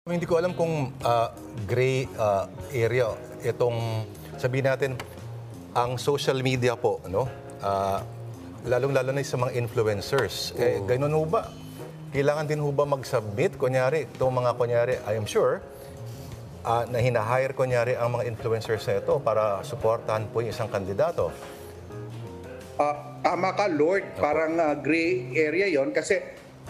Hindi ko alam kung gray area itong sabihin natin ang social media po, no? Lalong-lalo na sa mga influencers. Ganun ho ba? Kailangan din ho ba mag-submit? Kunyari, itong mga kunyari, I am sure, na hinahire kunyari ang mga influencers na ito para suportahan po yung isang kandidato. Tama ka, Lord. Parang gray area yon kasi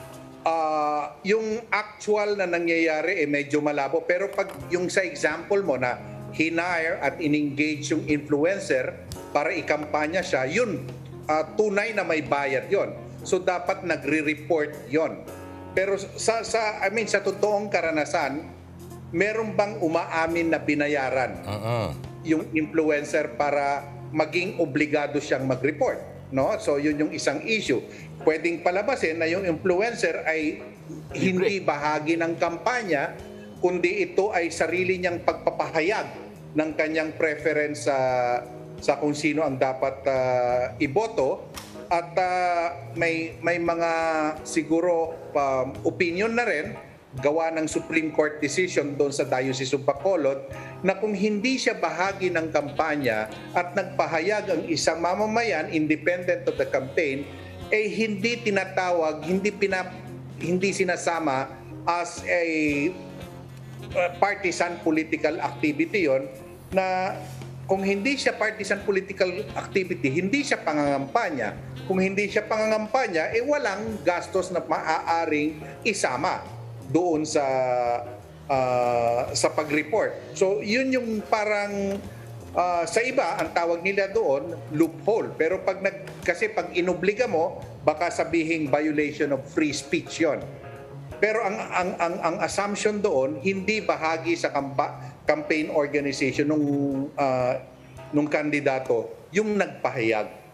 yung actual na nangyayari medyo malabo. Pero pag yung sa example mo na hinire at in-engage yung influencer para ikampanya siya, yun, tunay na may bayad yon. So dapat nagre-report yon. Pero sa totoong karanasan, meron bang umaamin na binayaran yung influencer para maging obligado siyang mag-report? No? So yun yung isang issue. Pwedeng palabasin na yung influencer ay hindi bahagi ng kampanya, kundi ito ay sarili niyang pagpapahayag ng kanyang preference sa kung sino ang dapat iboto. At may mga siguro opinion na rin gawa ng Supreme Court decision doon sa Diocese of Bacolod na kung hindi siya bahagi ng kampanya at nagpahayag ang isang mamamayan independent of the campaign, hindi tinatawag, hindi sinasama as a partisan political activity yon, na kung hindi siya partisan political activity, hindi siya pangangampanya. Kung hindi siya pangangampanya, walang gastos na maaaring isama doon sa pag-report. So yun yung parang sa iba ang tawag nila doon loophole. Pero kasi pag inobliga mo, baka sabihin violation of free speech yon. Pero ang assumption doon, hindi bahagi sa campaign organization nung kandidato yung nagpahayag.